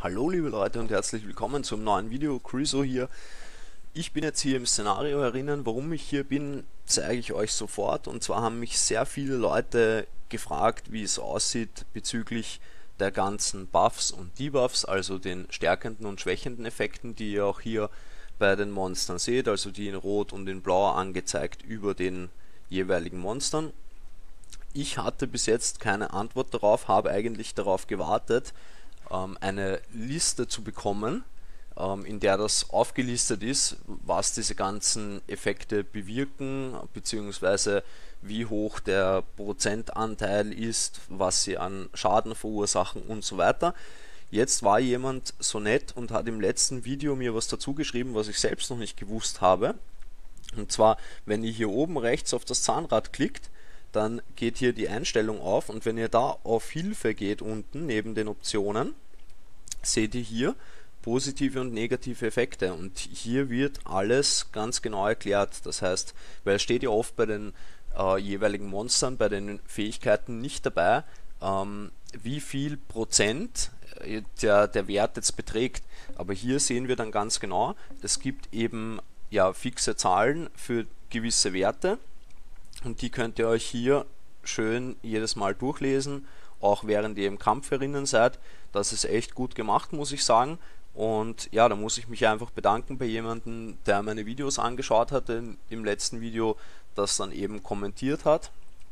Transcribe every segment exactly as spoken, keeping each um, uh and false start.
Hallo liebe Leute und herzlich willkommen zum neuen Video. Chryso hier. Ich bin jetzt hier im Szenario herinnen. Warum ich hier bin, zeige ich euch sofort. Und zwar haben mich sehr viele Leute gefragt, wie es aussieht bezüglich der ganzen Buffs und Debuffs, also den stärkenden und schwächenden Effekten, die ihr auch hier bei den Monstern seht, also die in Rot und in Blau angezeigt über den jeweiligen Monstern. Ich hatte bis jetzt keine Antwort darauf, habe eigentlich darauf gewartet, eine Liste zu bekommen, in der das aufgelistet ist, was diese ganzen Effekte bewirken, beziehungsweise wie hoch der Prozentanteil ist, was sie an Schaden verursachen und so weiter. Jetzt war jemand so nett und hat im letzten Video mir was dazu geschrieben, was ich selbst noch nicht gewusst habe. Und zwar, wenn ihr hier oben rechts auf das Zahnrad klickt, dann geht hier die Einstellung auf und wenn ihr da auf Hilfe geht unten neben den Optionen, seht ihr hier positive und negative Effekte und hier wird alles ganz genau erklärt. Das heißt, weil es steht ja oft bei den äh, jeweiligen Monstern, bei den Fähigkeiten nicht dabei, ähm, wie viel Prozent der, der Wert jetzt beträgt. Aber hier sehen wir dann ganz genau, es gibt eben ja fixe Zahlen für gewisse Werte. Und die könnt ihr euch hier schön jedes Mal durchlesen, auch während ihr im Kampf herinnen seid. Das ist echt gut gemacht, muss ich sagen. Und ja, da muss ich mich einfach bedanken bei jemandem, der meine Videos angeschaut hatte, im letzten Video das dann eben kommentiert hat.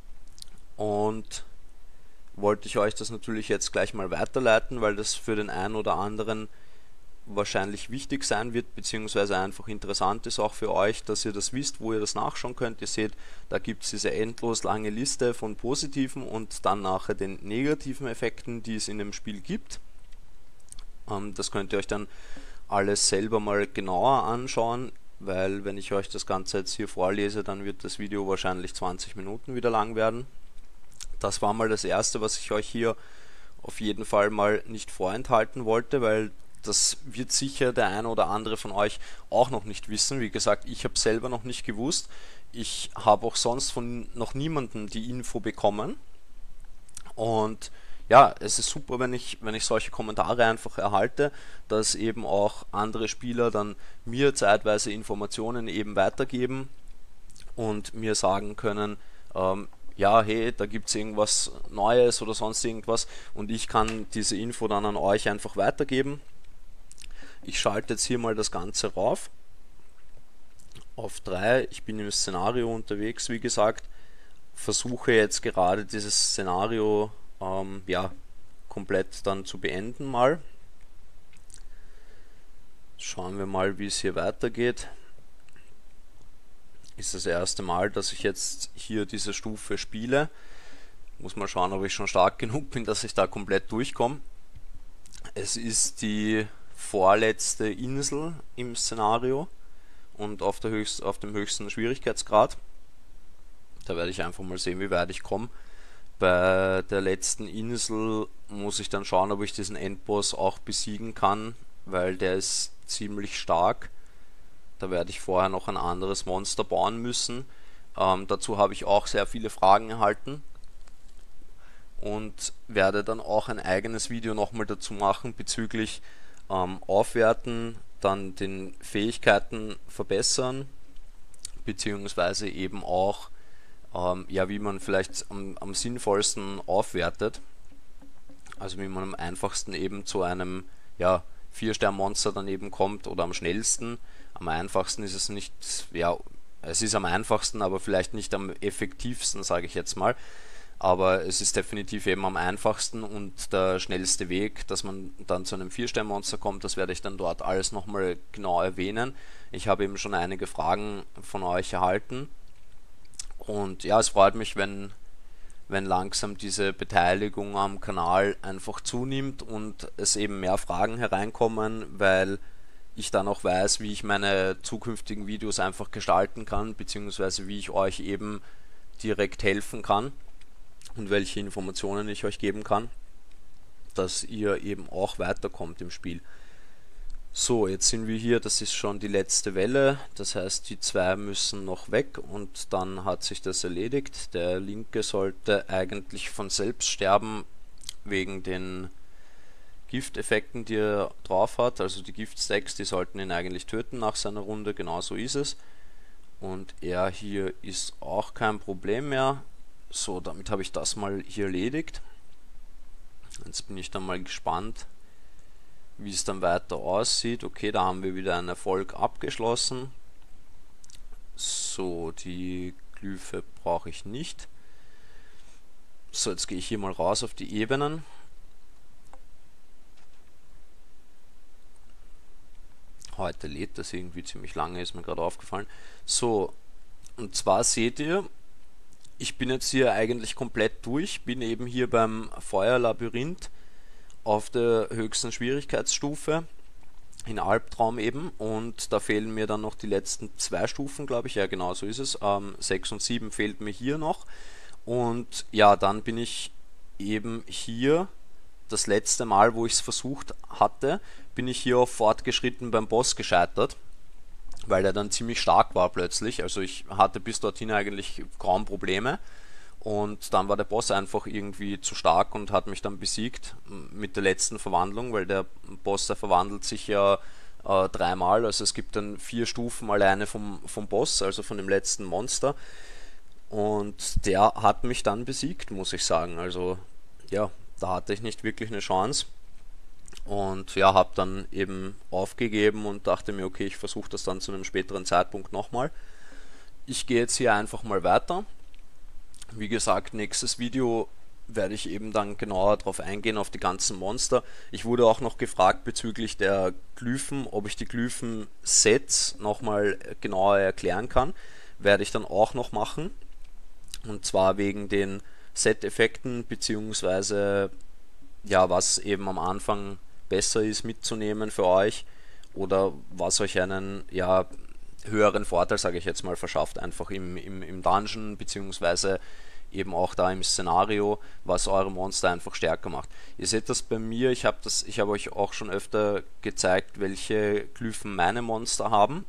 Und wollte ich euch das natürlich jetzt gleich mal weiterleiten, weil das für den einen oder anderen wahrscheinlich wichtig sein wird, beziehungsweise einfach interessant ist auch für euch, dass ihr das wisst, wo ihr das nachschauen könnt. Ihr seht, da gibt es diese endlos lange Liste von positiven und dann nachher den negativen Effekten, die es in dem Spiel gibt. Ähm, das könnt ihr euch dann alles selber mal genauer anschauen, weil wenn ich euch das Ganze jetzt hier vorlese, dann wird das Video wahrscheinlich zwanzig Minuten wieder lang werden. Das war mal das erste, was ich euch hier auf jeden Fall mal nicht vorenthalten wollte, weil das wird sicher der eine oder andere von euch auch noch nicht wissen. Wie gesagt, ich habe selber noch nicht gewusst. Ich habe auch sonst von noch niemandem die Info bekommen. Und ja, es ist super, wenn ich, wenn ich solche Kommentare einfach erhalte, dass eben auch andere Spieler dann mir zeitweise Informationen eben weitergeben und mir sagen können, ähm, ja, hey, da gibt es irgendwas Neues oder sonst irgendwas und ich kann diese Info dann an euch einfach weitergeben. Ich schalte jetzt hier mal das Ganze rauf auf drei. Ich bin im Szenario unterwegs, wie gesagt, versuche jetzt gerade dieses Szenario ähm, ja, komplett dann zu beenden mal. Schauen wir mal, wie es hier weitergeht. Ist das erste Mal, dass ich jetzt hier diese Stufe spiele. Muss mal schauen, ob ich schon stark genug bin, dass ich da komplett durchkomme. Es ist die vorletzte Insel im Szenario und auf, der höchst, auf dem höchsten Schwierigkeitsgrad. Da werde ich einfach mal sehen, wie weit ich komme. Bei der letzten Insel muss ich dann schauen, ob ich diesen Endboss auch besiegen kann, weil der ist ziemlich stark. Da werde ich vorher noch ein anderes Monster bauen müssen. Ähm, dazu habe ich auch sehr viele Fragen erhalten. Und werde dann auch ein eigenes Video nochmal dazu machen bezüglich ähm, Aufwerten, dann den Fähigkeiten verbessern, beziehungsweise eben auch, ähm, ja, wie man vielleicht am, am sinnvollsten aufwertet. Also wie man am einfachsten eben zu einem ja, vier Stern Monster dann eben kommt oder am schnellsten. Am einfachsten ist es nicht, ja, es ist am einfachsten, aber vielleicht nicht am effektivsten, sage ich jetzt mal. Aber es ist definitiv eben am einfachsten und der schnellste Weg, dass man dann zu einem vier Stern Monster kommt, das werde ich dann dort alles nochmal genau erwähnen. Ich habe eben schon einige Fragen von euch erhalten und ja, es freut mich, wenn, wenn langsam diese Beteiligung am Kanal einfach zunimmt und es eben mehr Fragen hereinkommen, weil ich dann auch weiß, wie ich meine zukünftigen Videos einfach gestalten kann, beziehungsweise wie ich euch eben direkt helfen kann und welche Informationen ich euch geben kann, dass ihr eben auch weiterkommt im Spiel. So, jetzt sind wir hier, das ist schon die letzte Welle, das heißt die zwei müssen noch weg und dann hat sich das erledigt. Der linke sollte eigentlich von selbst sterben, wegen den Gifteffekten, die er drauf hat. Also die Giftstacks, die sollten ihn eigentlich töten nach seiner Runde, genau so ist es. Und er hier ist auch kein Problem mehr. So, damit habe ich das mal hier erledigt. Jetzt bin ich dann mal gespannt, wie es dann weiter aussieht. Okay, da haben wir wieder einen Erfolg abgeschlossen. So, die Glyphe brauche ich nicht. So, jetzt gehe ich hier mal raus auf die Ebenen. Heute lädt das irgendwie ziemlich lange, ist mir gerade aufgefallen. So, und zwar seht ihr, ich bin jetzt hier eigentlich komplett durch, bin eben hier beim Feuerlabyrinth auf der höchsten Schwierigkeitsstufe, in Albtraum eben, und da fehlen mir dann noch die letzten zwei Stufen, glaube ich, ja genau so ist es, ähm, sechs und sieben fehlt mir hier noch, und ja, dann bin ich eben hier, das letzte Mal, wo ich es versucht hatte, bin ich hier auf fortgeschritten beim Boss gescheitert, weil der dann ziemlich stark war plötzlich. Also ich hatte bis dorthin eigentlich kaum Probleme und dann war der Boss einfach irgendwie zu stark und hat mich dann besiegt mit der letzten Verwandlung, weil der Boss, der verwandelt sich ja äh, dreimal, also es gibt dann vier Stufen alleine vom, vom Boss, also von dem letzten Monster, und der hat mich dann besiegt, muss ich sagen. Also ja, da hatte ich nicht wirklich eine Chance. Und ja, habe dann eben aufgegeben und dachte mir, okay, ich versuche das dann zu einem späteren Zeitpunkt nochmal. Ich gehe jetzt hier einfach mal weiter. Wie gesagt, nächstes Video werde ich eben dann genauer darauf eingehen, auf die ganzen Monster. Ich wurde auch noch gefragt bezüglich der Glyphen, ob ich die Glyphen-Sets nochmal genauer erklären kann. Werde ich dann auch noch machen. Und zwar wegen den Set-Effekten, beziehungsweise ja, was eben am Anfang besser ist mitzunehmen für euch oder was euch einen ja, höheren Vorteil, sage ich jetzt mal, verschafft, einfach im, im, im Dungeon, beziehungsweise eben auch da im Szenario, was eure Monster einfach stärker macht. Ihr seht das bei mir, ich habe das, ich habe euch auch schon öfter gezeigt, welche Glyphen meine Monster haben,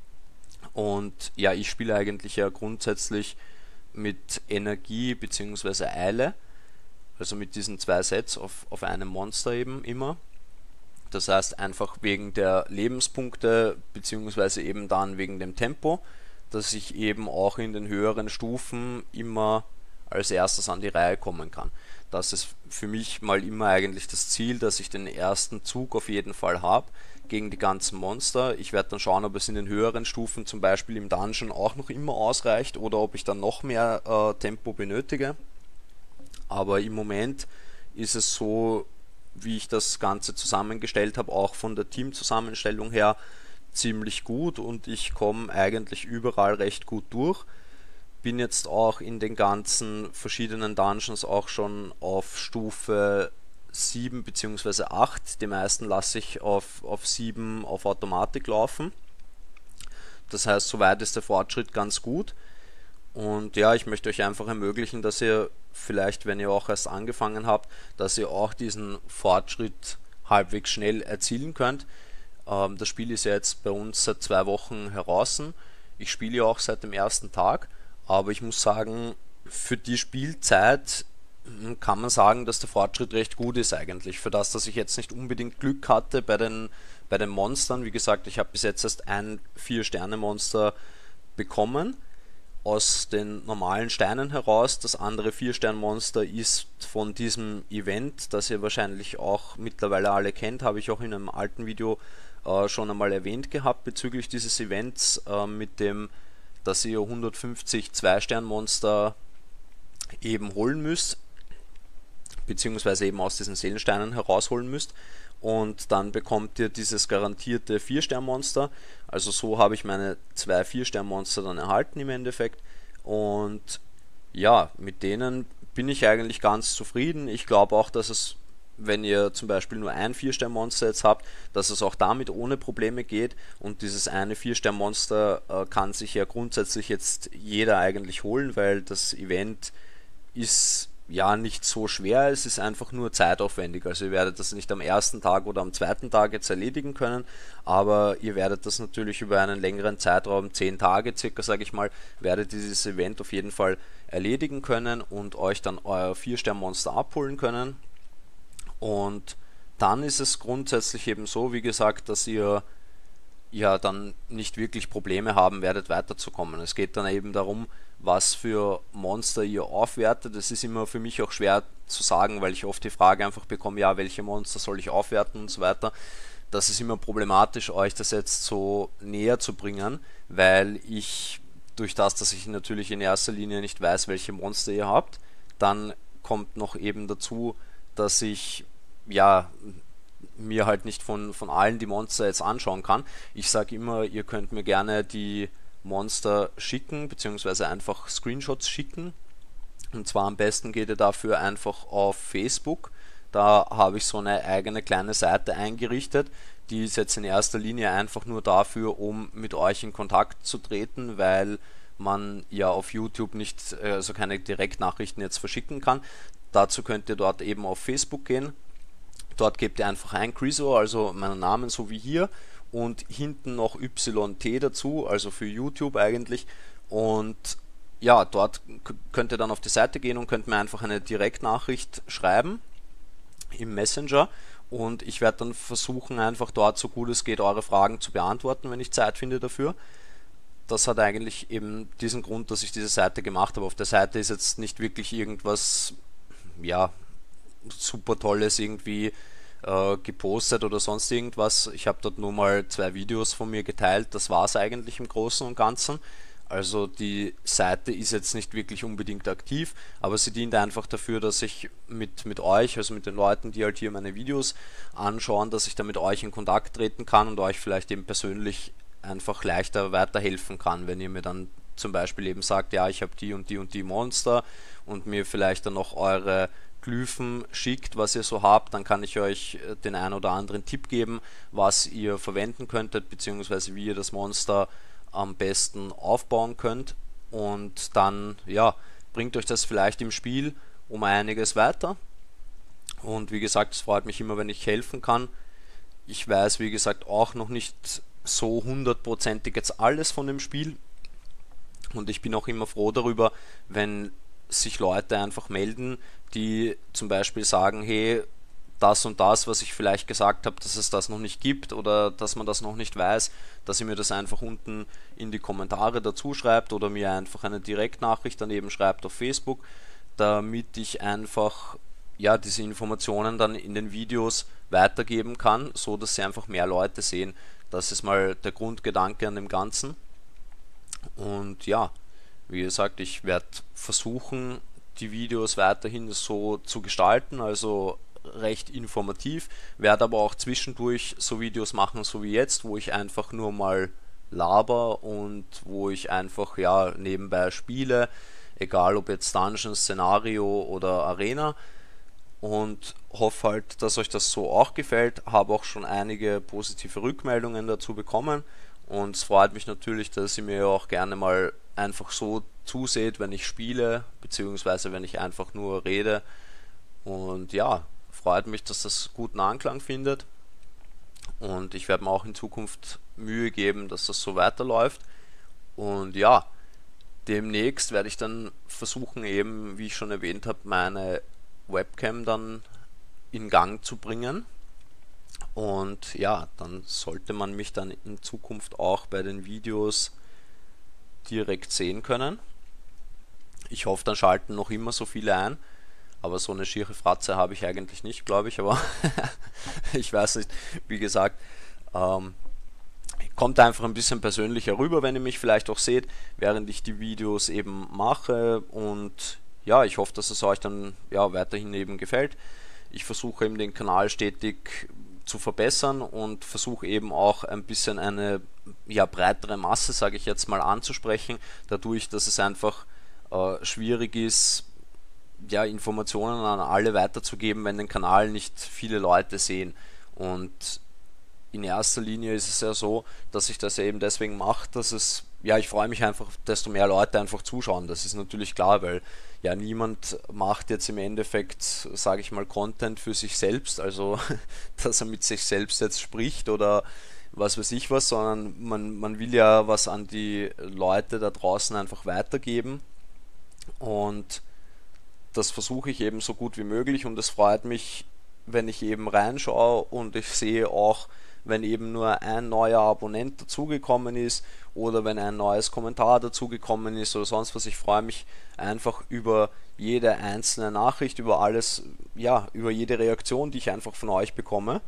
und ja, ich spiele eigentlich ja grundsätzlich mit Energie bzw. Eile, also mit diesen zwei Sets auf, auf einem Monster eben immer. Das heißt einfach wegen der Lebenspunkte beziehungsweise eben dann wegen dem Tempo, dass ich eben auch in den höheren Stufen immer als erstes an die Reihe kommen kann. Das ist für mich mal immer eigentlich das Ziel, dass ich den ersten Zug auf jeden Fall habe gegen die ganzen Monster. Ich werde dann schauen, ob es in den höheren Stufen, zum Beispiel im Dungeon, auch noch immer ausreicht oder ob ich dann noch mehr äh, Tempo benötige. Aber im Moment ist es so, wie ich das Ganze zusammengestellt habe, auch von der Teamzusammenstellung her ziemlich gut, und ich komme eigentlich überall recht gut durch. Bin jetzt auch in den ganzen verschiedenen Dungeons auch schon auf Stufe sieben bzw. acht. Die meisten lasse ich auf, auf sieben auf Automatik laufen. Das heißt, soweit ist der Fortschritt ganz gut. Und ja, ich möchte euch einfach ermöglichen, dass ihr vielleicht, wenn ihr auch erst angefangen habt, dass ihr auch diesen Fortschritt halbwegs schnell erzielen könnt. Ähm, das Spiel ist ja jetzt bei uns seit zwei Wochen heraus. Ich spiele ja auch seit dem ersten Tag, aber ich muss sagen, für die Spielzeit kann man sagen, dass der Fortschritt recht gut ist eigentlich. Für das, dass ich jetzt nicht unbedingt Glück hatte bei den, bei den Monstern. Wie gesagt, ich habe bis jetzt erst ein vier Sterne Monster bekommen aus den normalen Steinen heraus. Das andere vier Stern Monster ist von diesem Event, das ihr wahrscheinlich auch mittlerweile alle kennt, habe ich auch in einem alten Video äh, schon einmal erwähnt gehabt bezüglich dieses Events, äh, mit dem, dass ihr hundertfünfzig zwei Stern Monster eben holen müsst, beziehungsweise eben aus diesen Seelensteinen herausholen müsst, und dann bekommt ihr dieses garantierte vier Stern Monster. Also so habe ich meine zwei vier Stern Monster dann erhalten im Endeffekt, und ja, mit denen bin ich eigentlich ganz zufrieden. Ich glaube auch, dass es, wenn ihr zum Beispiel nur ein vier Stern Monster jetzt habt, dass es auch damit ohne Probleme geht, und dieses eine vier Stern Monster äh, kann sich ja grundsätzlich jetzt jeder eigentlich holen, weil das Event ist ja nicht so schwer, es ist einfach nur zeitaufwendig. Also ihr werdet das nicht am ersten Tag oder am zweiten Tag jetzt erledigen können, aber ihr werdet das natürlich über einen längeren Zeitraum, zehn Tage circa, sage ich mal, werdet dieses Event auf jeden Fall erledigen können und euch dann euer vier Stern Monster abholen können. Und dann ist es grundsätzlich eben so, wie gesagt, dass ihr ja dann nicht wirklich Probleme haben werdet, weiterzukommen. Es geht dann eben darum, was für Monster ihr aufwertet. Das ist immer für mich auch schwer zu sagen, weil ich oft die Frage einfach bekomme, ja, welche Monster soll ich aufwerten und so weiter. Das ist immer problematisch, euch das jetzt so näher zu bringen, weil ich durch das, dass ich natürlich in erster Linie nicht weiß, welche Monster ihr habt, dann kommt noch eben dazu, dass ich ja mir halt nicht von, von allen die Monster jetzt anschauen kann. Ich sage immer, ihr könnt mir gerne die Monster schicken, beziehungsweise einfach Screenshots schicken. Und zwar am besten geht ihr dafür einfach auf Facebook. Da habe ich so eine eigene kleine Seite eingerichtet. Die ist jetzt in erster Linie einfach nur dafür, um mit euch in Kontakt zu treten, weil man ja auf YouTube nicht, also keine Direktnachrichten jetzt verschicken kann. Dazu könnt ihr dort eben auf Facebook gehen. Dort gebt ihr einfach ein Criso, also meinen Namen, so wie hier, und hinten noch Y T dazu, also für YouTube eigentlich. Und ja, dort könnt ihr dann auf die Seite gehen und könnt mir einfach eine Direktnachricht schreiben im Messenger. Und ich werde dann versuchen, einfach dort so gut es geht eure Fragen zu beantworten, wenn ich Zeit finde dafür. Das hat eigentlich eben diesen Grund, dass ich diese Seite gemacht habe. Auf der Seite ist jetzt nicht wirklich irgendwas, ja, super tolles irgendwie äh, gepostet oder sonst irgendwas. Ich habe dort nur mal zwei Videos von mir geteilt, das war es eigentlich im Großen und Ganzen. Also die Seite ist jetzt nicht wirklich unbedingt aktiv, aber sie dient einfach dafür, dass ich mit, mit euch, also mit den Leuten, die halt hier meine Videos anschauen, dass ich da mit euch in Kontakt treten kann und euch vielleicht eben persönlich einfach leichter weiterhelfen kann, wenn ihr mir dann zum Beispiel eben sagt, ja, ich habe die und die und die Monster und mir vielleicht dann noch eure Glyphen schickt, was ihr so habt, dann kann ich euch den ein oder anderen Tipp geben, was ihr verwenden könntet, beziehungsweise wie ihr das Monster am besten aufbauen könnt, und dann ja, bringt euch das vielleicht im Spiel um einiges weiter. Und wie gesagt, es freut mich immer, wenn ich helfen kann. Ich weiß, wie gesagt, auch noch nicht so hundertprozentig jetzt alles von dem Spiel, und ich bin auch immer froh darüber, wenn sich Leute einfach melden, die zum Beispiel sagen, hey, das und das, was ich vielleicht gesagt habe, dass es das noch nicht gibt oder dass man das noch nicht weiß, dass ihr mir das einfach unten in die Kommentare dazu schreibt oder mir einfach eine Direktnachricht daneben schreibt auf Facebook, damit ich einfach ja diese Informationen dann in den Videos weitergeben kann, so dass sie einfach mehr Leute sehen. Das ist mal der Grundgedanke an dem Ganzen. Und ja, wie gesagt, ich werde versuchen, die Videos weiterhin so zu gestalten, also recht informativ, werde aber auch zwischendurch so Videos machen, so wie jetzt, wo ich einfach nur mal laber und wo ich einfach ja nebenbei spiele, egal ob jetzt Dungeon, Szenario oder Arena, und hoffe halt, dass euch das so auch gefällt. Habe auch schon einige positive Rückmeldungen dazu bekommen, und es freut mich natürlich, dass ihr mir auch gerne mal einfach so zuseht, wenn ich spiele, beziehungsweise wenn ich einfach nur rede. Und ja, freut mich, dass das guten Anklang findet, und ich werde mir auch in Zukunft Mühe geben, dass das so weiterläuft. Und ja, demnächst werde ich dann versuchen, eben, wie ich schon erwähnt habe, meine Webcam dann in Gang zu bringen. Und ja, dann sollte man mich dann in Zukunft auch bei den Videos direkt sehen können. Ich hoffe, dann schalten noch immer so viele ein, aber so eine schiere Fratze habe ich eigentlich nicht, glaube ich, aber ich weiß nicht, wie gesagt, ähm, kommt einfach ein bisschen persönlicher rüber, wenn ihr mich vielleicht auch seht, während ich die Videos eben mache. Und ja, ich hoffe, dass es euch dann ja weiterhin eben gefällt. Ich versuche eben den Kanal stetig zu verbessern und versuche eben auch ein bisschen eine ja, breitere Masse, sage ich jetzt mal, anzusprechen, dadurch, dass es einfach äh, schwierig ist, ja, Informationen an alle weiterzugeben, wenn den Kanal nicht viele Leute sehen. Und in erster Linie ist es ja so, dass ich das eben deswegen mache, dass es, ja, ich freue mich einfach, desto mehr Leute einfach zuschauen. Das ist natürlich klar, weil ja niemand macht jetzt im Endeffekt, sage ich mal, Content für sich selbst, also dass er mit sich selbst jetzt spricht oder was weiß ich was, sondern man, man will ja was an die Leute da draußen einfach weitergeben, und das versuche ich eben so gut wie möglich, und es freut mich, wenn ich eben reinschaue und ich sehe auch, wenn eben nur ein neuer Abonnent dazugekommen ist oder wenn ein neues Kommentar dazugekommen ist oder sonst was. Ich freue mich einfach über jede einzelne Nachricht, über alles, ja, über jede Reaktion, die ich einfach von euch bekomme.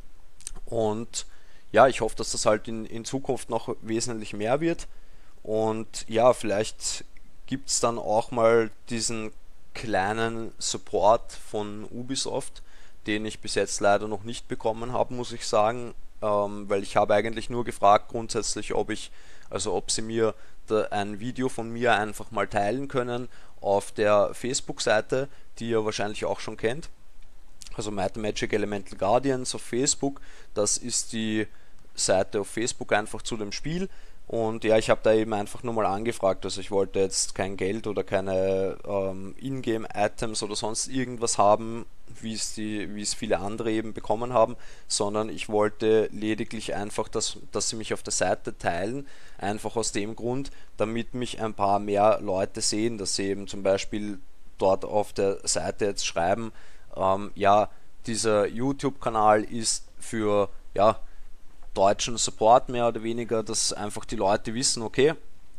Und ja, ich hoffe, dass das halt in, in Zukunft noch wesentlich mehr wird. Und ja, vielleicht gibt es dann auch mal diesen kleinen Support von Ubisoft, den ich bis jetzt leider noch nicht bekommen habe, muss ich sagen, ähm, weil ich habe eigentlich nur gefragt grundsätzlich, ob ich, also ob sie mir da ein Video von mir einfach mal teilen können auf der Facebook-Seite, die ihr wahrscheinlich auch schon kennt. Also Might and Magic Elemental Guardians auf Facebook, das ist die Seite auf Facebook einfach zu dem Spiel. Und ja, ich habe da eben einfach nur mal angefragt, also ich wollte jetzt kein Geld oder keine ähm, Ingame-Items oder sonst irgendwas haben, wie es die, wie es viele andere eben bekommen haben, sondern ich wollte lediglich einfach, dass, dass sie mich auf der Seite teilen, einfach aus dem Grund, damit mich ein paar mehr Leute sehen, dass sie eben zum Beispiel dort auf der Seite jetzt schreiben, ähm, ja, dieser YouTube-Kanal ist für, ja, deutschen Support mehr oder weniger, dass einfach die Leute wissen, okay,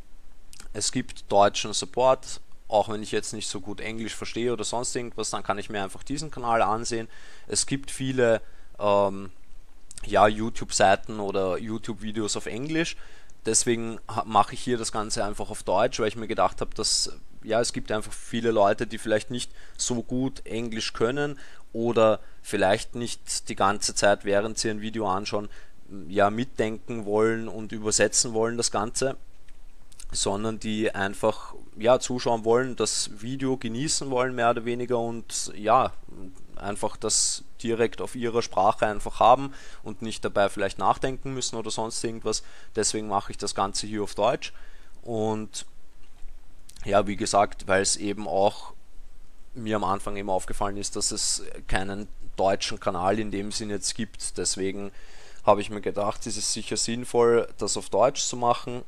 es gibt deutschen Support, auch wenn ich jetzt nicht so gut Englisch verstehe oder sonst irgendwas, dann kann ich mir einfach diesen Kanal ansehen. Es gibt viele ähm, ja, YouTube-Seiten oder YouTube-Videos auf Englisch, deswegen mache ich hier das Ganze einfach auf Deutsch, weil ich mir gedacht habe, dass ja, es gibt einfach viele Leute, die vielleicht nicht so gut Englisch können oder vielleicht nicht die ganze Zeit, während sie ein Video anschauen, ja, mitdenken wollen und übersetzen wollen das Ganze, sondern die einfach ja, zuschauen wollen, das Video genießen wollen, mehr oder weniger, und ja, einfach das direkt auf ihrer Sprache einfach haben und nicht dabei vielleicht nachdenken müssen oder sonst irgendwas. Deswegen mache ich das Ganze hier auf Deutsch. Und ja, wie gesagt, weil es eben auch mir am Anfang eben aufgefallen ist, dass es keinen deutschen Kanal in dem Sinn jetzt gibt. Deswegen habe ich mir gedacht, ist es sicher sinnvoll, das auf Deutsch zu machen.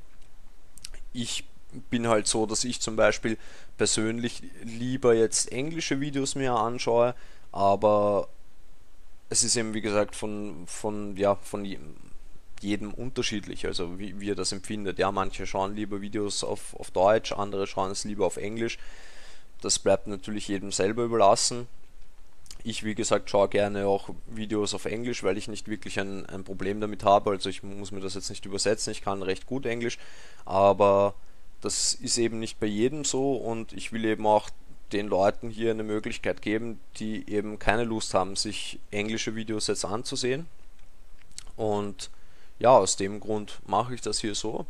Ich bin halt so, dass ich zum Beispiel persönlich lieber jetzt englische Videos mir anschaue, aber es ist eben wie gesagt von, von, ja, von jedem unterschiedlich, also wie, wie er das empfindet. Ja, manche schauen lieber Videos auf, auf Deutsch, andere schauen es lieber auf Englisch. Das bleibt natürlich jedem selber überlassen. Ich, wie gesagt, schaue gerne auch Videos auf Englisch, weil ich nicht wirklich ein, ein Problem damit habe. Also ich muss mir das jetzt nicht übersetzen, ich kann recht gut Englisch, aber das ist eben nicht bei jedem so, und ich will eben auch den Leuten hier eine Möglichkeit geben, die eben keine Lust haben, sich englische Videos jetzt anzusehen. Und ja, aus dem Grund mache ich das hier so.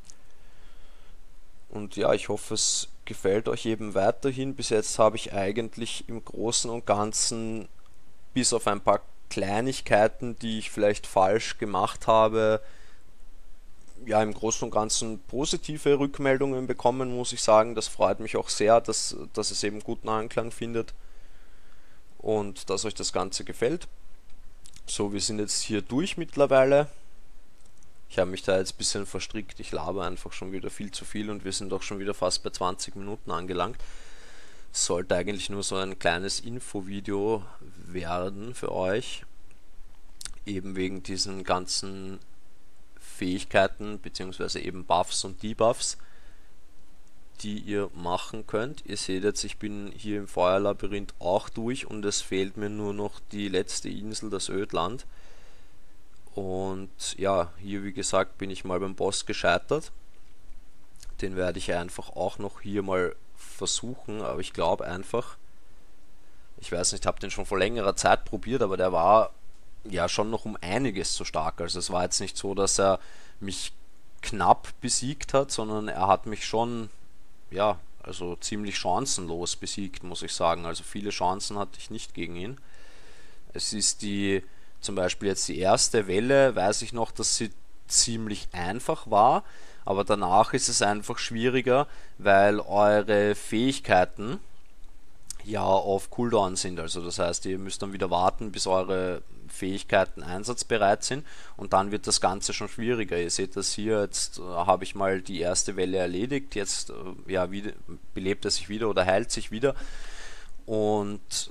Und ja, ich hoffe, es gefällt euch eben weiterhin. Bis jetzt habe ich eigentlich im Großen und Ganzen, bis auf ein paar Kleinigkeiten, die ich vielleicht falsch gemacht habe, ja, im Großen und Ganzen positive Rückmeldungen bekommen, muss ich sagen. Das freut mich auch sehr, dass, dass es eben guten Anklang findet und dass euch das Ganze gefällt. So, wir sind jetzt hier durch mittlerweile. Ich habe mich da jetzt ein bisschen verstrickt, ich laber einfach schon wieder viel zu viel und wir sind doch schon wieder fast bei zwanzig Minuten angelangt. Es sollte eigentlich nur so ein kleines Infovideo werden für euch, eben wegen diesen ganzen Fähigkeiten bzw. eben Buffs und Debuffs, die ihr machen könnt. Ihr seht jetzt, ich bin hier im Feuerlabyrinth auch durch und es fehlt mir nur noch die letzte Insel, das Ödland. Und ja, hier wie gesagt bin ich mal beim Boss gescheitert. Den werde ich einfach auch noch hier mal versuchen, aber ich glaube einfach, ich weiß nicht, ich habe den schon vor längerer Zeit probiert, aber der war ja schon noch um einiges zu stark. Also es war jetzt nicht so, dass er mich knapp besiegt hat, sondern er hat mich schon, ja, also ziemlich chancenlos besiegt, muss ich sagen. Also viele Chancen hatte ich nicht gegen ihn. Es ist die Zum Beispiel jetzt die erste Welle, weiß ich noch, dass sie ziemlich einfach war, aber danach ist es einfach schwieriger, weil eure Fähigkeiten ja auf Cooldown sind. Also das heißt, ihr müsst dann wieder warten, bis eure Fähigkeiten einsatzbereit sind, und dann wird das Ganze schon schwieriger. Ihr seht das hier, jetzt äh, habe ich mal die erste Welle erledigt, jetzt äh, ja, wieder, belebt er sich wieder oder heilt sich wieder, und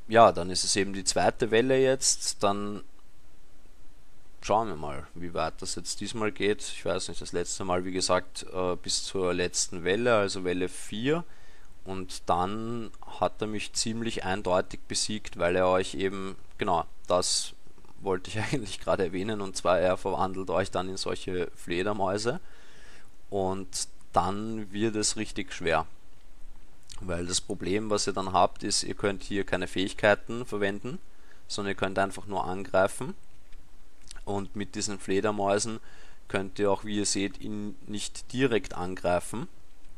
ja, dann ist es eben die zweite Welle jetzt. Dann schauen wir mal, wie weit das jetzt diesmal geht. Ich weiß nicht, das letzte Mal, wie gesagt, äh, bis zur letzten Welle, also Welle vier. Und dann hat er mich ziemlich eindeutig besiegt, weil er euch eben, genau, das wollte ich eigentlich gerade erwähnen, und zwar er verwandelt euch dann in solche Fledermäuse. Und dann wird es richtig schwer. Weil das Problem, was ihr dann habt, ist, ihr könnt hier keine Fähigkeiten verwenden, sondern ihr könnt einfach nur angreifen. Und mit diesen Fledermäusen könnt ihr auch, wie ihr seht, ihn nicht direkt angreifen.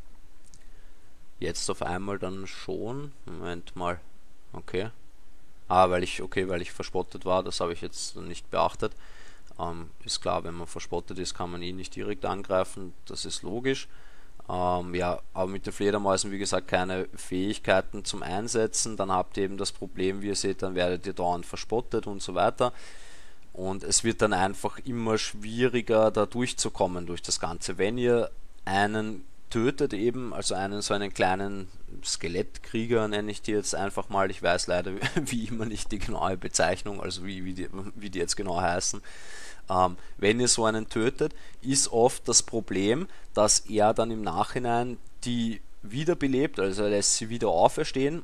Jetzt auf einmal dann schon. Moment mal. Okay. Ah, weil ich, okay, weil ich verspottet war, das habe ich jetzt nicht beachtet. Ähm, ist klar, wenn man verspottet ist, kann man ihn nicht direkt angreifen. Das ist logisch. Ähm, ja, aber mit den Fledermäusen, wie gesagt, keine Fähigkeiten zum Einsetzen. Dann habt ihr eben das Problem, wie ihr seht, dann werdet ihr dauernd verspottet und so weiter. Und es wird dann einfach immer schwieriger, da durchzukommen durch das Ganze. Wenn ihr einen tötet eben, also einen so einen kleinen Skelettkrieger nenne ich die jetzt einfach mal, ich weiß leider wie immer nicht die genaue Bezeichnung, also wie, wie, die, wie die jetzt genau heißen. Ähm, wenn ihr so einen tötet, ist oft das Problem, dass er dann im Nachhinein die wiederbelebt, also er lässt sie wieder auferstehen,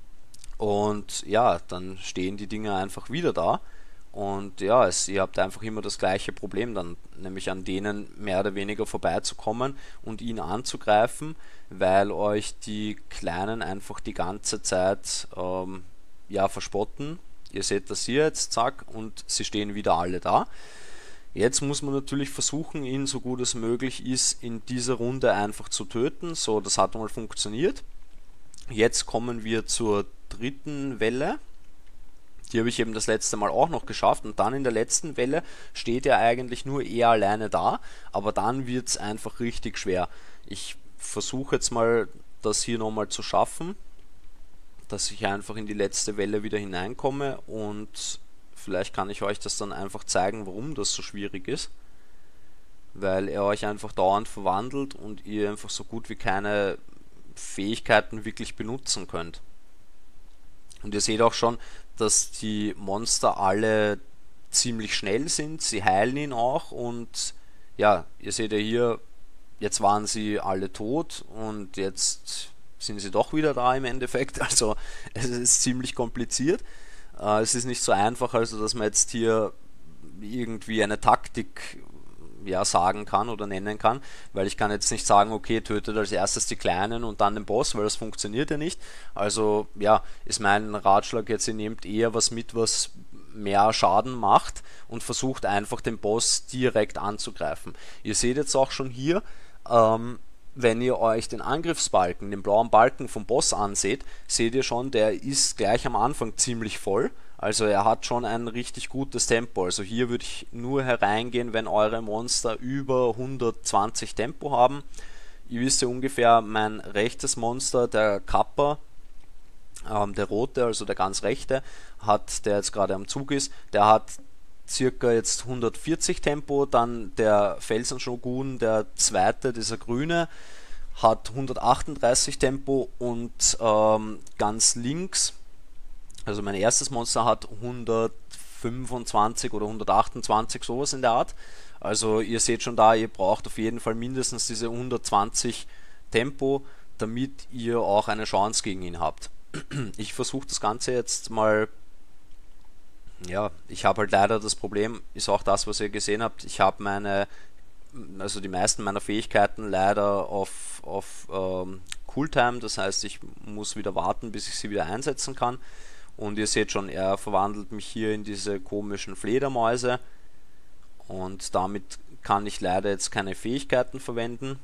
und ja, dann stehen die Dinger einfach wieder da. Und ja, es, ihr habt einfach immer das gleiche Problem dann, nämlich an denen mehr oder weniger vorbeizukommen und ihn anzugreifen, weil euch die Kleinen einfach die ganze Zeit ähm, ja, verspotten. Ihr seht das hier jetzt, zack, und sie stehen wieder alle da. Jetzt muss man natürlich versuchen, ihn so gut es möglich ist, in dieser Runde einfach zu töten. So, das hat mal funktioniert. Jetzt kommen wir zur dritten Welle. Die habe ich eben das letzte Mal auch noch geschafft, und dann in der letzten Welle steht er eigentlich nur er alleine da, aber dann wird es einfach richtig schwer. Ich versuche jetzt mal das hier nochmal zu schaffen, dass ich einfach in die letzte Welle wieder hineinkomme, und vielleicht kann ich euch das dann einfach zeigen, warum das so schwierig ist, weil er euch einfach dauernd verwandelt und ihr einfach so gut wie keine Fähigkeiten wirklich benutzen könnt. Und ihr seht auch schon, dass die Monster alle ziemlich schnell sind, sie heilen ihn auch, und ja, ihr seht ja hier, jetzt waren sie alle tot und jetzt sind sie doch wieder da im Endeffekt, also es ist ziemlich kompliziert. Äh, es ist nicht so einfach, also dass man jetzt hier irgendwie eine Taktik ja, sagen kann oder nennen kann, weil ich kann jetzt nicht sagen, okay, tötet als erstes die Kleinen und dann den Boss, weil das funktioniert ja nicht. Also ja, ist mein Ratschlag jetzt, ihr nehmt eher was mit, was mehr Schaden macht, und versucht einfach den Boss direkt anzugreifen. Ihr seht jetzt auch schon hier, ähm, wenn ihr euch den Angriffsbalken, den blauen Balken vom Boss anseht, seht ihr schon, der ist gleich am Anfang ziemlich voll. Also er hat schon ein richtig gutes Tempo. Also hier würde ich nur hereingehen, wenn eure Monster über hundertzwanzig Tempo haben. Ihr wisst ja ungefähr, mein rechtes Monster, der Kappa, ähm, der rote, also der ganz rechte, hat, der jetzt gerade am Zug ist, der hat circa jetzt hundertvierzig Tempo. Dann der Felsenshogun, der zweite, dieser grüne, hat hundertachtunddreißig Tempo, und ähm, ganz links, also mein erstes Monster hat hundertfünfundzwanzig oder hundertachtundzwanzig, sowas in der Art. Also ihr seht schon da, ihr braucht auf jeden Fall mindestens diese hundertzwanzig Tempo, damit ihr auch eine Chance gegen ihn habt. Ich versuche das Ganze jetzt mal, ja, ich habe halt leider das Problem, ist auch das, was ihr gesehen habt, ich habe meine, also die meisten meiner Fähigkeiten leider auf, auf ähm, Cooltime, das heißt, ich muss wieder warten, bis ich sie wieder einsetzen kann. Und ihr seht schon, er verwandelt mich hier in diese komischen Fledermäuse, und damit kann ich leider jetzt keine Fähigkeiten verwenden.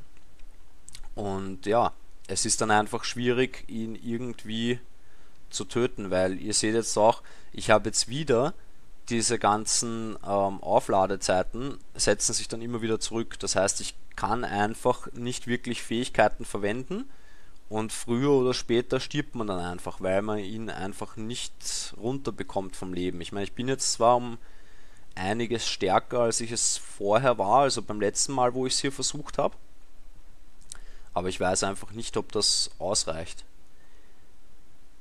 Und ja, es ist dann einfach schwierig, ihn irgendwie zu töten, weil ihr seht jetzt auch, ich habe jetzt wieder diese ganzen ähm, Aufladezeiten, setzen sich dann immer wieder zurück. Das heißt, ich kann einfach nicht wirklich Fähigkeiten verwenden. Und früher oder später stirbt man dann einfach, weil man ihn einfach nicht runterbekommt vom Leben. Ich meine, ich bin jetzt zwar um einiges stärker, als ich es vorher war, also beim letzten Mal, wo ich es hier versucht habe, aber ich weiß einfach nicht, ob das ausreicht.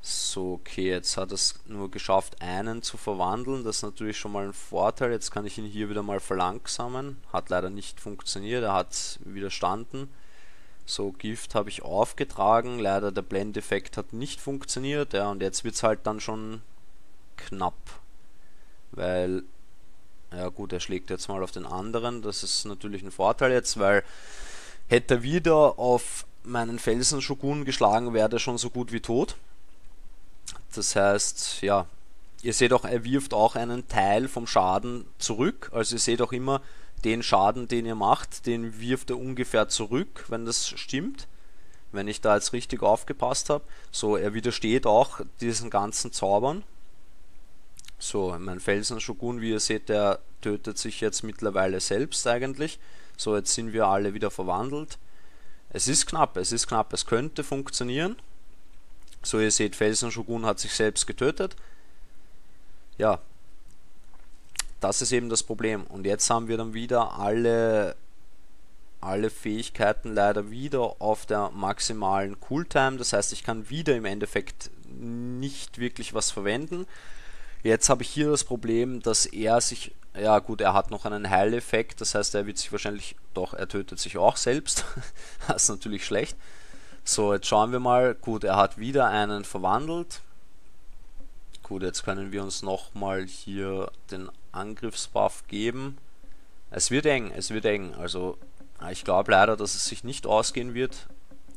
So, okay, jetzt hat es nur geschafft, einen zu verwandeln. Das ist natürlich schon mal ein Vorteil. Jetzt kann ich ihn hier wieder mal verlangsamen. Hat leider nicht funktioniert, er hat widerstanden. So, Gift habe ich aufgetragen. Leider der Blendeffekt hat nicht funktioniert. Ja, und jetzt wird es halt dann schon knapp. Weil, ja gut, er schlägt jetzt mal auf den anderen. Das ist natürlich ein Vorteil jetzt, weil hätte er wieder auf meinen Felsen-Shogun geschlagen, wäre er schon so gut wie tot. Das heißt, ja, ihr seht auch, er wirft auch einen Teil vom Schaden zurück. Also ihr seht auch immer, den Schaden, den ihr macht, den wirft er ungefähr zurück, wenn das stimmt. Wenn ich da jetzt richtig aufgepasst habe. So, er widersteht auch diesen ganzen Zaubern. So, mein Felsen-Shogun, wie ihr seht, der tötet sich jetzt mittlerweile selbst eigentlich. So, jetzt sind wir alle wieder verwandelt. Es ist knapp, es ist knapp, es könnte funktionieren. So, ihr seht, Felsen-Shogun hat sich selbst getötet. Ja, das ist eben das Problem. Und jetzt haben wir dann wieder alle, alle Fähigkeiten leider wieder auf der maximalen Cooltime. Das heißt, ich kann wieder im Endeffekt nicht wirklich was verwenden. Jetzt habe ich hier das Problem, dass er sich, ja gut, er hat noch einen Heileffekt. Das heißt, er wird sich wahrscheinlich, doch, er tötet sich auch selbst. Das ist natürlich schlecht. So, jetzt schauen wir mal. Gut, er hat wieder einen verwandelt. Gut, jetzt können wir uns nochmal hier den Angriffsbuff geben. Es wird eng, es wird eng. Also, ich glaube leider, dass es sich nicht ausgehen wird.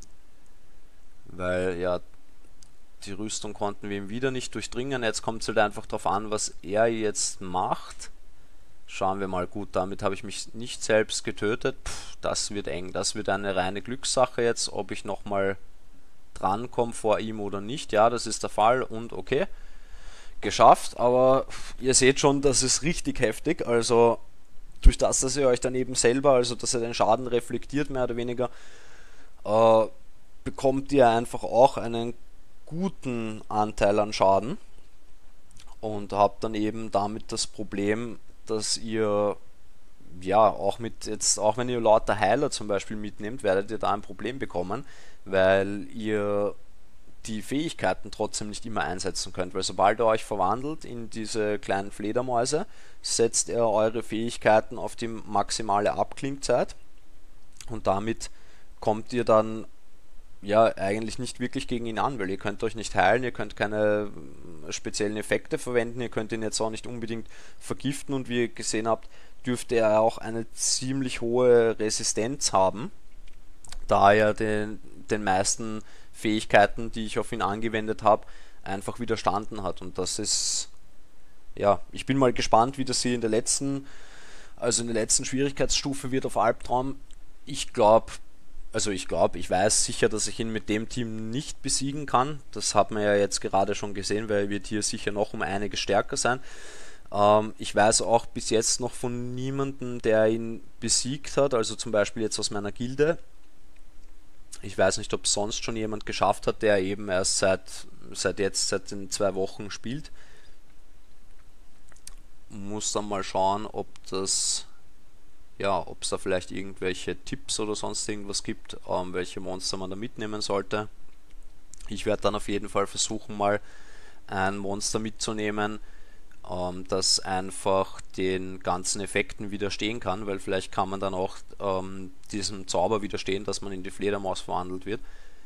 Weil, ja, die Rüstung konnten wir ihm wieder nicht durchdringen. Jetzt kommt es halt einfach darauf an, was er jetzt macht. Schauen wir mal. Gut, damit habe ich mich nicht selbst getötet. Puh, das wird eng. Das wird eine reine Glückssache jetzt, ob ich nochmal drankomme vor ihm oder nicht. Ja, das ist der Fall und okay. Geschafft, aber ihr seht schon, das ist richtig heftig. Also durch das, dass ihr euch dann eben selber, also dass ihr den Schaden reflektiert, mehr oder weniger, äh, bekommt ihr einfach auch einen guten Anteil an Schaden und habt dann eben damit das Problem, dass ihr ja auch mit jetzt, auch wenn ihr lauter Heiler zum Beispiel mitnehmt, werdet ihr da ein Problem bekommen, weil ihr die Fähigkeiten trotzdem nicht immer einsetzen könnt, weil sobald ihr euch verwandelt in diese kleinen Fledermäuse, setzt ihr eure Fähigkeiten auf die maximale Abklingzeit und damit kommt ihr dann ja eigentlich nicht wirklich gegen ihn an, weil ihr könnt euch nicht heilen, ihr könnt keine speziellen Effekte verwenden, ihr könnt ihn jetzt auch nicht unbedingt vergiften und wie ihr gesehen habt, dürfte er auch eine ziemlich hohe Resistenz haben, da er den, den meisten Fähigkeiten, die ich auf ihn angewendet habe, einfach widerstanden hat und das ist, ja, ich bin mal gespannt, wie das hier in der letzten, also in der letzten Schwierigkeitsstufe wird auf Albtraum. Ich glaube, Also ich glaube, ich weiß sicher, dass ich ihn mit dem Team nicht besiegen kann. Das hat man ja jetzt gerade schon gesehen, weil er wird hier sicher noch um einiges stärker sein. Ähm, ich weiß auch bis jetzt noch von niemandem, der ihn besiegt hat, also zum Beispiel jetzt aus meiner Gilde. Ich weiß nicht, ob sonst schon jemand geschafft hat, der eben erst seit, seit jetzt, seit den zwei Wochen spielt. Muss dann mal schauen, ob das... ja, ob es da vielleicht irgendwelche Tipps oder sonst irgendwas gibt, ähm, welche Monster man da mitnehmen sollte. Ich werde dann auf jeden Fall versuchen, mal ein Monster mitzunehmen, ähm, das einfach den ganzen Effekten widerstehen kann, weil vielleicht kann man dann auch ähm, diesem Zauber widerstehen, dass man in die Fledermaus verwandelt wird.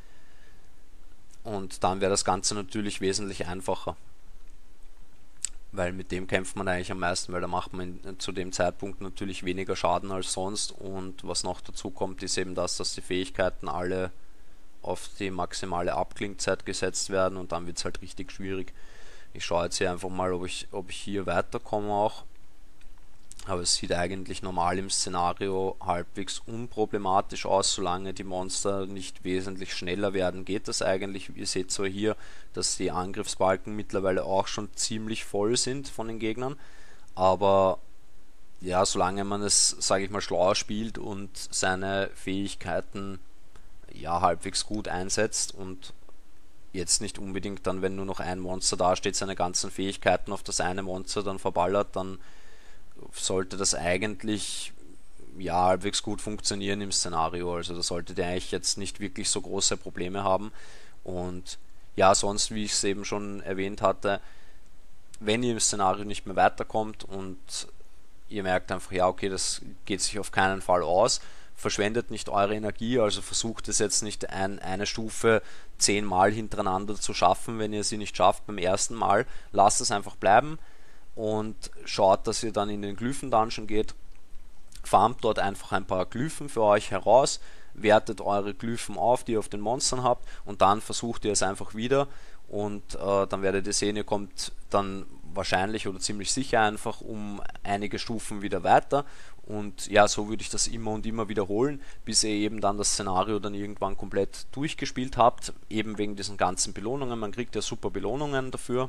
Und dann wäre das Ganze natürlich wesentlich einfacher. Weil mit dem kämpft man eigentlich am meisten, weil da macht man zu dem Zeitpunkt natürlich weniger Schaden als sonst und was noch dazu kommt, ist eben das, dass die Fähigkeiten alle auf die maximale Abklingzeit gesetzt werden und dann wird es halt richtig schwierig. Ich schaue jetzt hier einfach mal, ob ich, ob ich hier weiterkomme auch, aber es sieht eigentlich normal im Szenario halbwegs unproblematisch aus, solange die Monster nicht wesentlich schneller werden, geht das eigentlich. Ihr seht so hier, dass die Angriffsbalken mittlerweile auch schon ziemlich voll sind von den Gegnern, aber ja, solange man es, sage ich mal, schlau spielt und seine Fähigkeiten ja halbwegs gut einsetzt und jetzt nicht unbedingt dann, wenn nur noch ein Monster da steht, seine ganzen Fähigkeiten auf das eine Monster dann verballert, dann sollte das eigentlich ja halbwegs gut funktionieren im Szenario. Also da solltet ihr eigentlich jetzt nicht wirklich so große Probleme haben. Und ja, sonst, wie ich es eben schon erwähnt hatte, wenn ihr im Szenario nicht mehr weiterkommt und ihr merkt einfach, ja, okay, das geht sich auf keinen Fall aus, verschwendet nicht eure Energie, also versucht es jetzt nicht ein, eine Stufe zehnmal hintereinander zu schaffen, wenn ihr sie nicht schafft beim ersten Mal, lasst es einfach bleiben und schaut, dass ihr dann in den Glyphen-Dungeon geht, farmt dort einfach ein paar Glyphen für euch heraus, wertet eure Glyphen auf, die ihr auf den Monstern habt, und dann versucht ihr es einfach wieder, und äh, dann werdet ihr sehen, ihr kommt dann wahrscheinlich oder ziemlich sicher einfach um einige Stufen wieder weiter, und ja, so würde ich das immer und immer wiederholen, bis ihr eben dann das Szenario dann irgendwann komplett durchgespielt habt, eben wegen diesen ganzen Belohnungen. Man kriegt ja super Belohnungen dafür,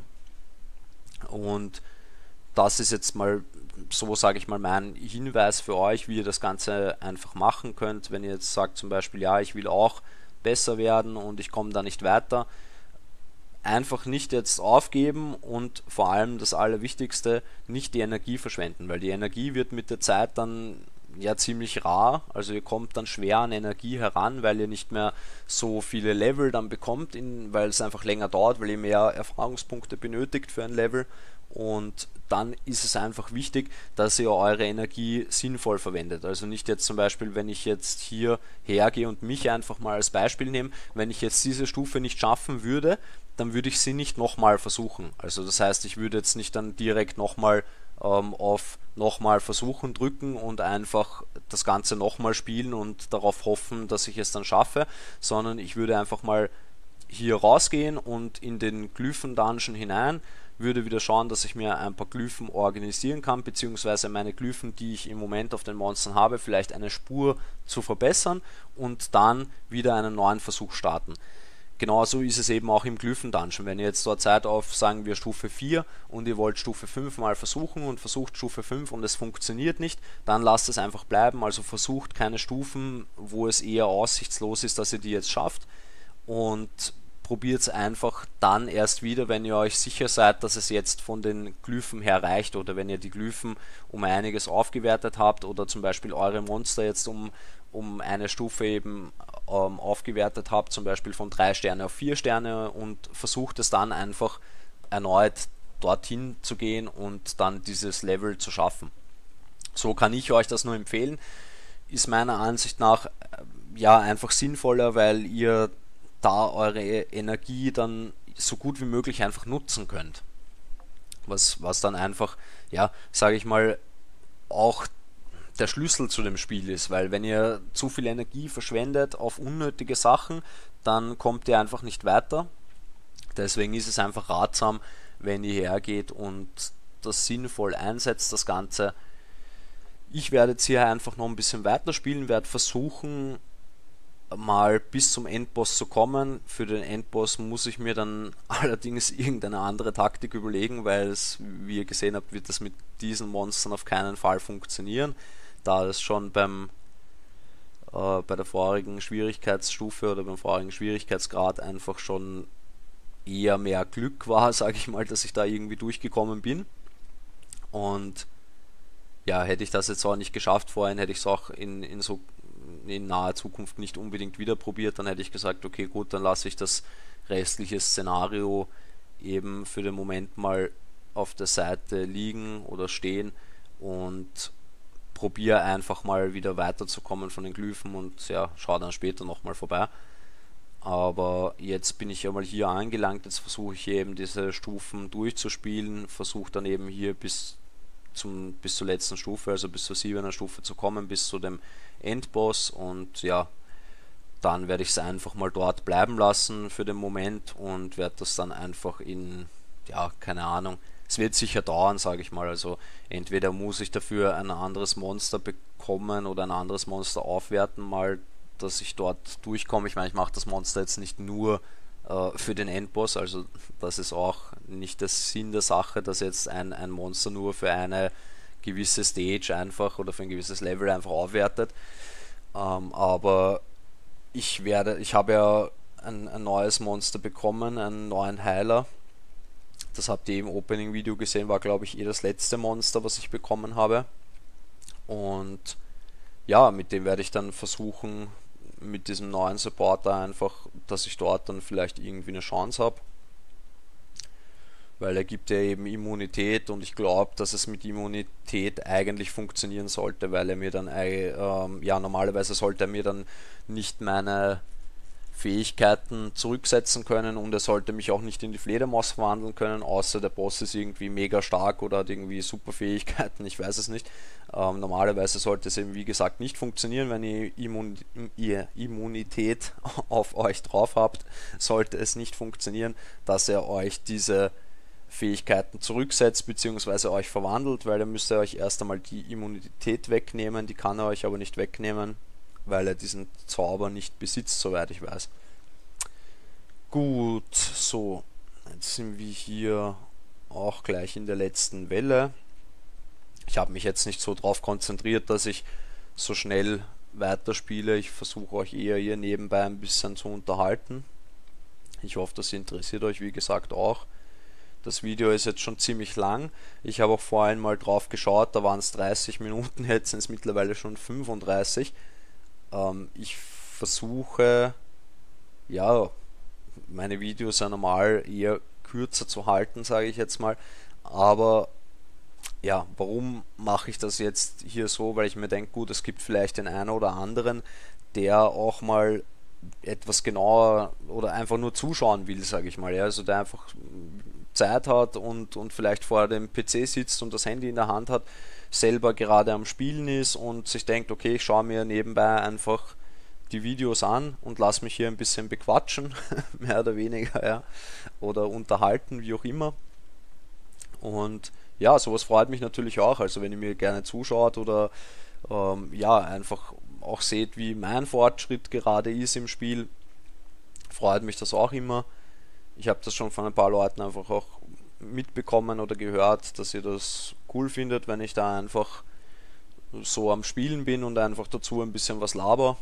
und das ist jetzt mal so, sage ich mal, mein Hinweis für euch, wie ihr das Ganze einfach machen könnt. Wenn ihr jetzt sagt zum Beispiel, ja, ich will auch besser werden und ich komme da nicht weiter, einfach nicht jetzt aufgeben, und vor allem das Allerwichtigste, nicht die Energie verschwenden, weil die Energie wird mit der Zeit dann ja ziemlich rar, also ihr kommt dann schwer an Energie heran, weil ihr nicht mehr so viele Level dann bekommt, in, weil es einfach länger dauert, weil ihr mehr Erfahrungspunkte benötigt für ein Level, und dann ist es einfach wichtig, dass ihr eure Energie sinnvoll verwendet. Also nicht jetzt zum Beispiel, wenn ich jetzt hier hergehe und mich einfach mal als Beispiel nehme, wenn ich jetzt diese Stufe nicht schaffen würde, dann würde ich sie nicht nochmal versuchen. Also das heißt, ich würde jetzt nicht dann direkt nochmal ähm, auf nochmal versuchen drücken und einfach das Ganze nochmal spielen und darauf hoffen, dass ich es dann schaffe, sondern ich würde einfach mal hier rausgehen und in den Glyphen-Dungeon hinein, würde wieder schauen, dass ich mir ein paar Glyphen organisieren kann, beziehungsweise meine Glyphen, die ich im Moment auf den Monstern habe, vielleicht eine Spur zu verbessern und dann wieder einen neuen Versuch starten. Genauso ist es eben auch im Glyphen-Dungeon. Wenn ihr jetzt dort seid auf, sagen wir, Stufe vier und ihr wollt Stufe fünf mal versuchen und versucht Stufe fünf und es funktioniert nicht, dann lasst es einfach bleiben. Also versucht keine Stufen, wo es eher aussichtslos ist, dass ihr die jetzt schafft, und probiert es einfach dann erst wieder, wenn ihr euch sicher seid, dass es jetzt von den Glyphen her reicht, oder wenn ihr die Glyphen um einiges aufgewertet habt oder zum Beispiel eure Monster jetzt um, um eine Stufe eben ähm, aufgewertet habt, zum Beispiel von drei Sterne auf vier Sterne, und versucht es dann einfach erneut dorthin zu gehen und dann dieses Level zu schaffen. So kann ich euch das nur empfehlen. Ist meiner Ansicht nach äh, ja einfach sinnvoller, weil ihr da eure Energie dann so gut wie möglich einfach nutzen könnt. Was, was dann einfach, ja, sage ich mal, auch der Schlüssel zu dem Spiel ist, weil wenn ihr zu viel Energie verschwendet auf unnötige Sachen, dann kommt ihr einfach nicht weiter. Deswegen ist es einfach ratsam, wenn ihr hergeht und das sinnvoll einsetzt, das Ganze. Ich werde jetzt hier einfach noch ein bisschen weiterspielen, werde versuchen, mal bis zum Endboss zu kommen. Für den Endboss muss ich mir dann allerdings irgendeine andere Taktik überlegen, weil es, wie ihr gesehen habt, wird das mit diesen Monstern auf keinen Fall funktionieren, da es schon beim äh, bei der vorigen Schwierigkeitsstufe oder beim vorigen Schwierigkeitsgrad einfach schon eher mehr Glück war, sage ich mal, dass ich da irgendwie durchgekommen bin. Und ja, hätte ich das jetzt auch nicht geschafft vorhin, hätte ich es auch in, in so in naher Zukunft nicht unbedingt wieder probiert, dann hätte ich gesagt, okay, gut, dann lasse ich das restliche Szenario eben für den Moment mal auf der Seite liegen oder stehen und probiere einfach mal wieder weiterzukommen von den Glyphen und ja, schaue dann später nochmal vorbei. Aber jetzt bin ich ja mal hier angelangt, jetzt versuche ich eben diese Stufen durchzuspielen, versuche dann eben hier bis zum, bis zur letzten Stufe, also bis zur siebener Stufe zu kommen, bis zu dem Endboss, und ja, dann werde ich es einfach mal dort bleiben lassen für den Moment und werde das dann einfach in, ja, keine Ahnung, es wird sicher dauern, sage ich mal, also entweder muss ich dafür ein anderes Monster bekommen oder ein anderes Monster aufwerten, mal, dass ich dort durchkomme. Ich meine, ich mache das Monster jetzt nicht nur äh, für den Endboss, also das ist auch nicht der Sinn der Sache, dass jetzt ein, ein Monster nur für eine gewisse Stage einfach oder für ein gewisses Level einfach aufwertet. Ähm, aber ich werde, ich habe ja ein, ein neues Monster bekommen, einen neuen Heiler. Das habt ihr im Opening-Video gesehen, war glaube ich eh das letzte Monster, was ich bekommen habe. Und ja, mit dem werde ich dann versuchen, mit diesem neuen Supporter einfach, dass ich dort dann vielleicht irgendwie eine Chance habe, weil er gibt ja eben Immunität und ich glaube, dass es mit Immunität eigentlich funktionieren sollte, weil er mir dann, ähm, ja, normalerweise sollte er mir dann nicht meine Fähigkeiten zurücksetzen können und er sollte mich auch nicht in die Fledermaus verwandeln können, außer der Boss ist irgendwie mega stark oder hat irgendwie super Fähigkeiten, ich weiß es nicht. Ähm, normalerweise sollte es eben wie gesagt nicht funktionieren, wenn ihr, Immun ihr Immunität auf euch drauf habt, sollte es nicht funktionieren, dass er euch diese Fähigkeiten zurücksetzt bzw. euch verwandelt, weil er müsste euch erst einmal die Immunität wegnehmen, die kann er euch aber nicht wegnehmen, weil er diesen Zauber nicht besitzt, soweit ich weiß. Gut, so, jetzt sind wir hier auch gleich in der letzten Welle. Ich habe mich jetzt nicht so darauf konzentriert, dass ich so schnell weiterspiele. Ich versuche euch eher hier nebenbei ein bisschen zu unterhalten. Ich hoffe, das interessiert euch, wie gesagt, auch. Das Video ist jetzt schon ziemlich lang. Ich habe auch vorhin mal drauf geschaut, da waren es dreißig Minuten, jetzt sind es mittlerweile schon fünfunddreißig. Ähm, ich versuche, ja, meine Videos ja normal eher kürzer zu halten, sage ich jetzt mal. Aber ja, warum mache ich das jetzt hier so? Weil ich mir denke, gut, es gibt vielleicht den einen oder anderen, der auch mal etwas genauer oder einfach nur zuschauen will, sage ich mal. Ja, also der einfach Zeit hat und, und vielleicht vor dem P C sitzt und das Handy in der Hand hat, selber gerade am Spielen ist und sich denkt, okay, ich schaue mir nebenbei einfach die Videos an und lasse mich hier ein bisschen bequatschen, mehr oder weniger, ja, oder unterhalten, wie auch immer. Und ja, sowas freut mich natürlich auch, also wenn ihr mir gerne zuschaut oder ähm, ja, einfach auch seht, wie mein Fortschritt gerade ist im Spiel, freut mich das auch immer. Ich habe das schon von ein paar Leuten einfach auch mitbekommen oder gehört, dass ihr das cool findet, wenn ich da einfach so am Spielen bin und einfach dazu ein bisschen was laber.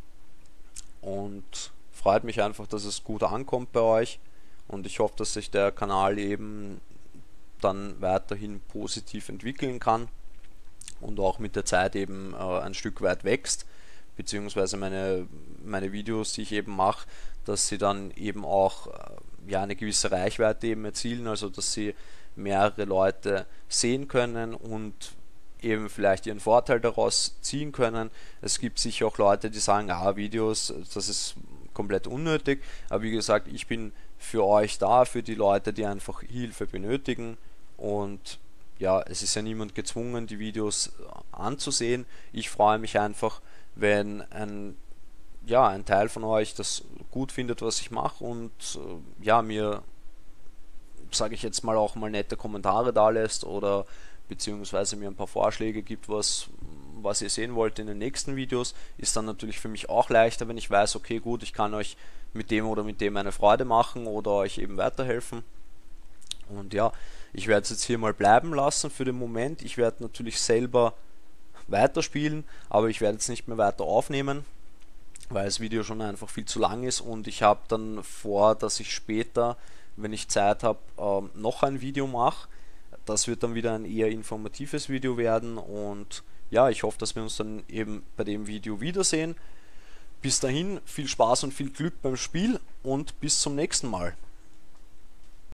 Und freut mich einfach, dass es gut ankommt bei euch. Und ich hoffe, dass sich der Kanal eben dann weiterhin positiv entwickeln kann und auch mit der Zeit eben äh, ein Stück weit wächst, beziehungsweise meine, meine Videos, die ich eben mache, dass sie dann eben auch äh, ja, eine gewisse Reichweite eben erzielen, also dass sie mehrere Leute sehen können und eben vielleicht ihren Vorteil daraus ziehen können. Es gibt sicher auch Leute, die sagen, ja, Videos, das ist komplett unnötig, aber wie gesagt, ich bin für euch da, für die Leute, die einfach Hilfe benötigen und ja, es ist ja niemand gezwungen, die Videos anzusehen. Ich freue mich einfach, wenn ein, ja, ein Teil von euch das gut findet, was ich mache und äh, ja, mir, sage ich jetzt mal, auch mal nette Kommentare da lässt oder beziehungsweise mir ein paar Vorschläge gibt, was, was ihr sehen wollt in den nächsten Videos. Ist dann natürlich für mich auch leichter, wenn ich weiß, okay, gut, ich kann euch mit dem oder mit dem eine Freude machen oder euch eben weiterhelfen. Und ja, ich werde es jetzt hier mal bleiben lassen für den Moment. Ich werde natürlich selber weiterspielen, aber ich werde jetzt nicht mehr weiter aufnehmen, weil das Video schon einfach viel zu lang ist und ich habe dann vor, dass ich später, wenn ich Zeit habe, ähm, noch ein Video mache. Das wird dann wieder ein eher informatives Video werden und ja, ich hoffe, dass wir uns dann eben bei dem Video wiedersehen. Bis dahin, viel Spaß und viel Glück beim Spiel und bis zum nächsten Mal.